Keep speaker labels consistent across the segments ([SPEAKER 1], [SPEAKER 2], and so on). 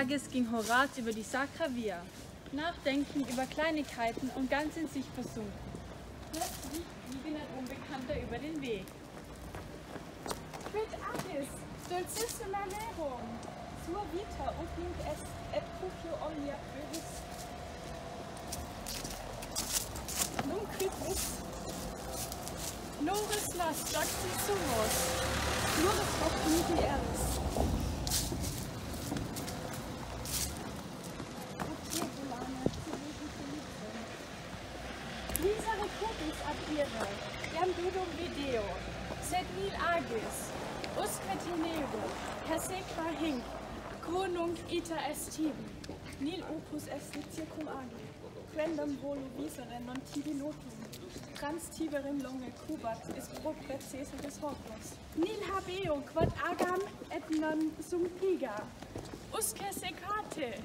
[SPEAKER 1] Tages ging Horaz über die Sacra Via, nachdenkend über Kleinigkeiten und ganz in sich versunken. Plötzlich lief ein Unbekannter über den Weg.
[SPEAKER 2] Quid agis, dulcissima rerum, sua vita ubiunt est et cupio omnia brevis. Num quibus, noris las jacti sumos, plures hoc mihi eris. Misere cutis ad ire, iam dudum video, sed nil agis, usque tenebo, per sequa hinc, quo nunc ita est tibi, nil opus est circum agi, quendam volo visere non tibi notum, trans tiberim longe cubat, is propret Caesaris hortus. Nil habeo quod agam et non sum piga, usque sequate.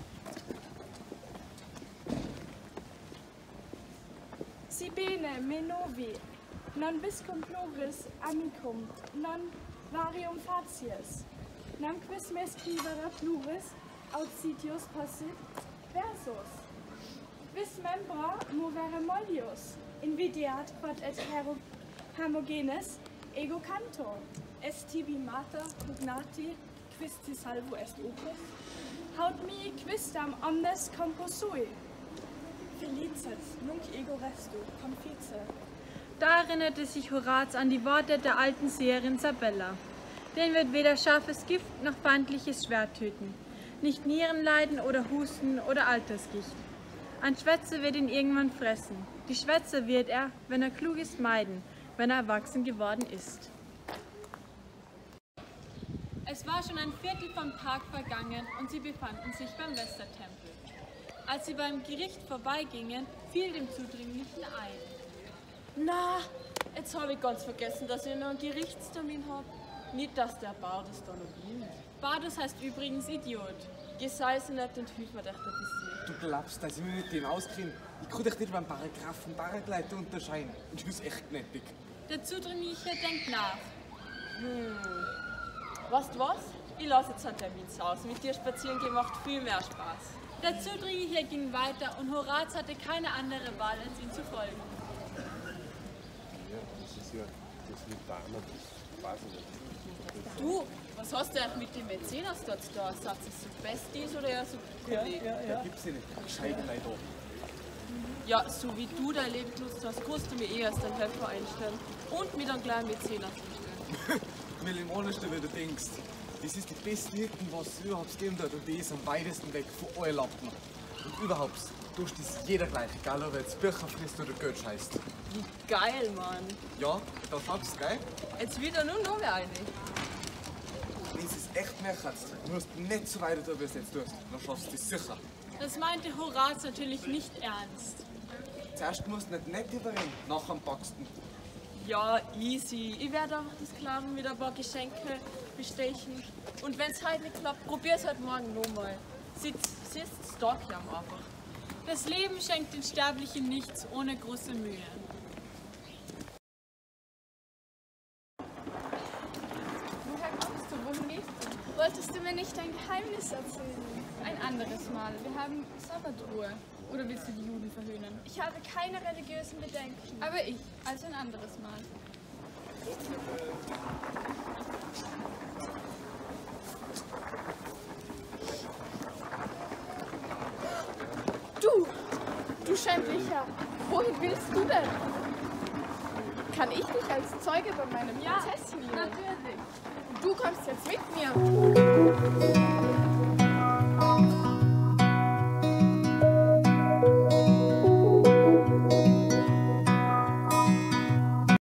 [SPEAKER 2] Si bene me novi, non viscum pluris amicum, non varium facies, nam quis me scribere pluris aut sitius possit versus. Vis membra movere mollius, invidiat quod et homogenes ego canto, est tibi mater pugnati, quis ti salvo est opus, haud mi quisdam omnes composui. Felicet, nunc ego restu, confice.
[SPEAKER 1] Da erinnerte sich Horaz an die Worte der alten Seherin Sabella. Den wird weder scharfes Gift noch feindliches Schwert töten, nicht Nierenleiden oder Husten oder Altersgicht. Ein Schwätzer wird ihn irgendwann fressen. Die Schwätzer wird er, wenn er klug ist, meiden, wenn er erwachsen geworden ist. Es war schon ein Viertel vom Tag vergangen und sie befanden sich beim Westertempel. Als sie beim Gericht vorbeigingen, fiel dem Zudringlichen ein.
[SPEAKER 3] Na, jetzt habe ich ganz vergessen, dass ich noch einen Gerichtstermin habe. Nicht, dass der Bardus da noch will.
[SPEAKER 1] Bardus heißt übrigens Idiot.
[SPEAKER 3] Sei es nicht und hilf mir doch ein bisschen.
[SPEAKER 4] Du glaubst, dass ich mich mit dem auskenne? Ich kann dich nicht beim Paragraphen Paragleit unterscheiden. Und das ist echt nötig.
[SPEAKER 1] Der Zudringliche denkt nach.
[SPEAKER 3] Weißt du was? Ich lasse jetzt einen Termin aus. Mit dir spazieren gehen macht viel mehr Spaß.
[SPEAKER 1] Der Zudringliche ging weiter und Horaz hatte keine andere Wahl, als ihm zu folgen.
[SPEAKER 5] Ja, das ist ja das mit Dana, das weiß ich nicht.
[SPEAKER 3] Du, was hast du eigentlich mit dem Mäzenas dort da? Sagt es so Besties oder eher so Kollegen?
[SPEAKER 4] Da gibt's ja nicht. Gescheite Leute da.
[SPEAKER 3] Ja, so wie du dein Leben genutzt hast, kannst du mir eh als dein Helfer einstellen und mir dann gleich Mäzenas einstellen.
[SPEAKER 4] Millionenste, wie du denkst. Das ist die beste Hirten, was es überhaupt gegeben hat und die ist am weitesten weg von allen Lappen. Und überhaupt, du hast das jeder gleich, egal ob er jetzt Bücher frisst oder Geld scheißt.
[SPEAKER 3] Wie geil, Mann!
[SPEAKER 4] Ja, da schaffst du, gell?
[SPEAKER 3] Jetzt wieder nur noch mehr eine.
[SPEAKER 4] Wenn es echt merkst, du musst nicht so weiter tun, wie du es jetzt tust, dann schaffst du es sicher.
[SPEAKER 1] Das meinte Horaz natürlich nicht ernst.
[SPEAKER 4] Zuerst musst du nicht nett überreden, nachher packst du.
[SPEAKER 3] Ja, easy. Ich werde auch das Klaven mit ein paar Geschenke bestechen. Und wenn es heute nicht klappt, probier es halt morgen nochmal. Siehst du am einfach.
[SPEAKER 1] Das Leben schenkt den Sterblichen nichts ohne große Mühe.
[SPEAKER 2] Woher kommst du? Wohin gehst du? Wolltest du mir nicht dein Geheimnis erzählen?
[SPEAKER 6] Ein anderes Mal. Wir haben Sabbatruhe. Oder willst du die Juden verhöhnen?
[SPEAKER 2] Ich habe keine religiösen Bedenken.
[SPEAKER 6] Aber ich, also ein anderes Mal.
[SPEAKER 2] Du Schändlicher, wohin willst du denn? Kann ich dich als Zeuge bei meinem Prozess hier?
[SPEAKER 6] Natürlich.
[SPEAKER 2] Du kommst jetzt mit mir.